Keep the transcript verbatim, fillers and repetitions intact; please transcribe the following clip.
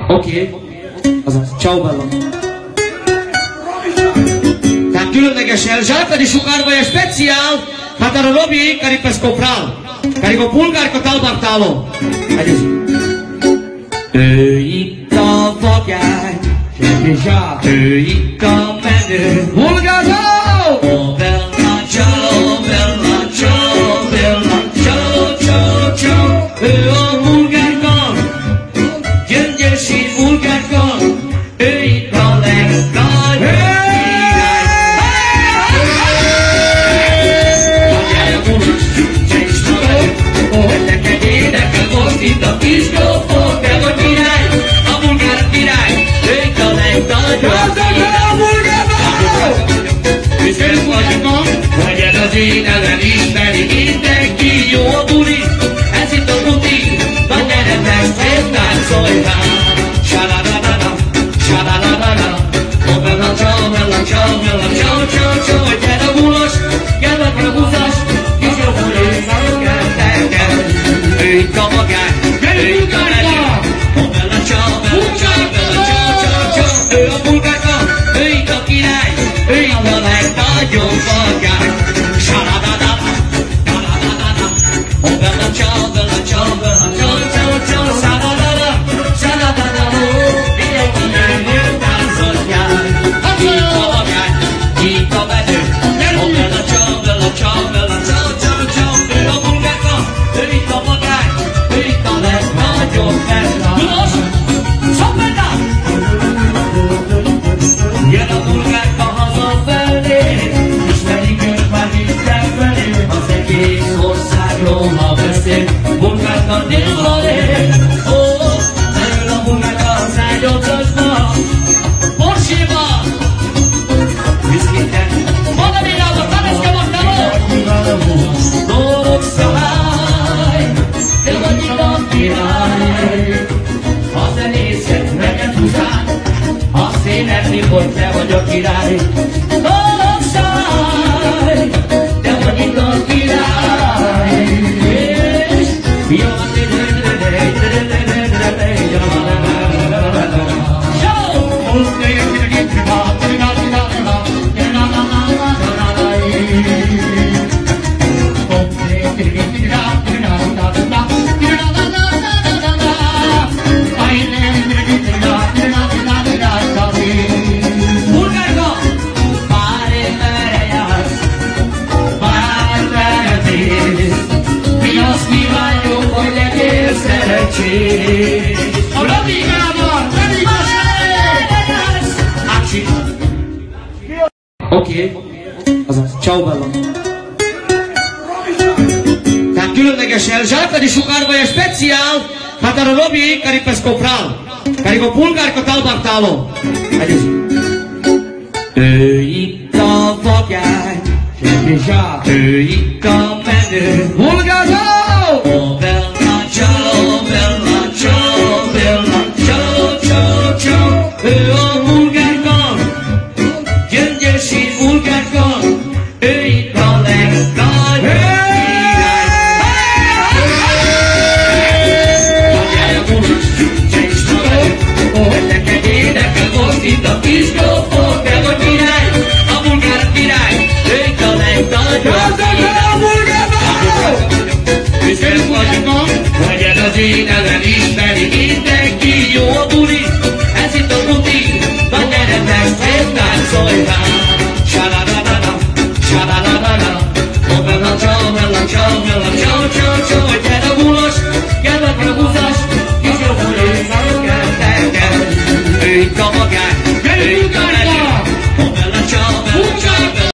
Oké, okay. Azaz, ciao Bella. Tehát különlegesen žákadi sukárba je speciál, hataro robi, kari peskopral, kari go pulgárka talbartálo. Ő itt a vagány, ő itt a menő, Bulgázó! Oh, Bella, ciao, Bella, ciao, Bella, ciao, ciao, ciao. Ő a bulgárka, gyöngyösi bulgárka, ő itt a legnagyobb király. Gyere, bulus, csengsz magad, neked énekel most itt a kis grófok, te vagy király, a bulgár király, ő itt a legnagyobb király. Büszkék vagyunk, hogy ez az én ellen ismeri mindenki, jó a buli, ez itt a buti, vagy gyere testvért táncolj rá. Sa-la-la-la-la, sa-la-la-la-la, oh Bella, ciao, Bella, ciao, Bella, ciao, ciao, ciao, hogy gyere bulos, gyere a húzas, kis jó buli, kell, kell, kell. Ő itt a magány, ő itt a menő, oh Bella, ciao, Bella, ciao, Bella, ciao, ciao, ciao. Ő a bulgárka, ő itt a király, ő itt a legnagyobb vagány. Sa-la-la-la-la, la-la-la-la-la, oh Bella, ciao, Bella, ciao, Bella, ciao, ciao, ciao. Sa-la-la-la, sa-la-la-la, mindenki jön, táncolják. Itt a vagány, itt a menő, oh Bella, ciao, Bella, ciao, Bella, ciao, ciao, ciao. Ő a bulgárka, ő itt a vagány, ő itt a legnagyobb Bella. Tudod? Sok Bella! Jön a bulgárka hazafelé, ismerik őt már mindenfelé, az egész országról ma beszél, bulgárka délvalé. Ó, erről a bulgárka az egynyolcasba, Porséba, viszkiten, Magamérába, Taneszke Magdaló, Dolog szabály, te vagy itt a király, a zenészet neked húzán, azt énekli, hogy te vagy a király. Dolog szabály, te vagy itt a király, és jó a a Robinával, oké, azaz, ciao Bella. Tehát különlegesen žákadi sukárba je speciál, hataro robi, kari peskopral, kari go pulgárka talbartálo. Ő itt a vagány, ő itt a menő, Bulgázó! Oh, Bella, ciao, Bella, ciao, Bella, ciao, ciao, ciao. Ő a bulgárka, gyöngyösi bulgárka, ő itt a legnagyobb király. Gyere, bulus, csengsz magad, neked énekel most itt a kis grófok, te vagy király, a bulgár király, ő itt a legnagyobb király. Büszkék vagyunk, hogy ez az én ellen ismeri mindenki, jó a buli, ez itt a buti, vagy gyere testvért táncolj rá. Sa-la-la-la-la, sa-la-la-la-la, oh Bella, ciao, Bella, ciao, Bella, ciao, ciao, ciao. Hogy gyere bulos, gyere a húzas, kis jó buli, kell, kell, kell. Ő itt a magány,